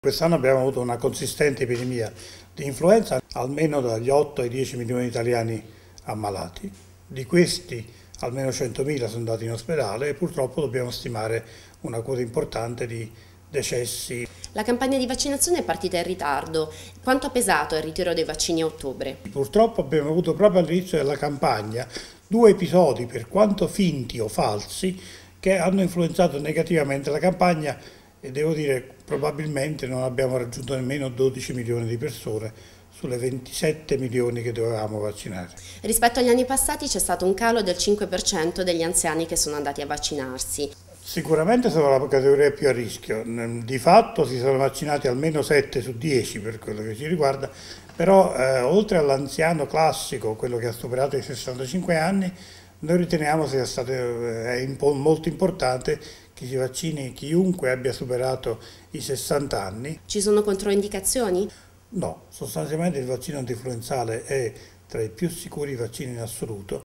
Quest'anno abbiamo avuto una consistente epidemia di influenza, almeno dagli 8 ai 10 milioni di italiani ammalati. Di questi almeno 100.000 sono andati in ospedale e purtroppo dobbiamo stimare una quota importante di decessi. La campagna di vaccinazione è partita in ritardo. Quanto ha pesato il ritiro dei vaccini a ottobre? Purtroppo abbiamo avuto proprio all'inizio della campagna 2 episodi, per quanto finti o falsi, che hanno influenzato negativamente la campagna e devo dire probabilmente non abbiamo raggiunto nemmeno 12 milioni di persone sulle 27 milioni che dovevamo vaccinare. Rispetto agli anni passati c'è stato un calo del 5% degli anziani che sono andati a vaccinarsi. Sicuramente sono la categoria più a rischio, di fatto si sono vaccinati almeno 7 su 10 per quello che ci riguarda, però oltre all'anziano classico, quello che ha superato i 65 anni, noi riteniamo sia stato molto importante che si vaccini chiunque abbia superato i 60 anni. Ci sono controindicazioni? No, sostanzialmente il vaccino antinfluenzale è tra i più sicuri vaccini in assoluto.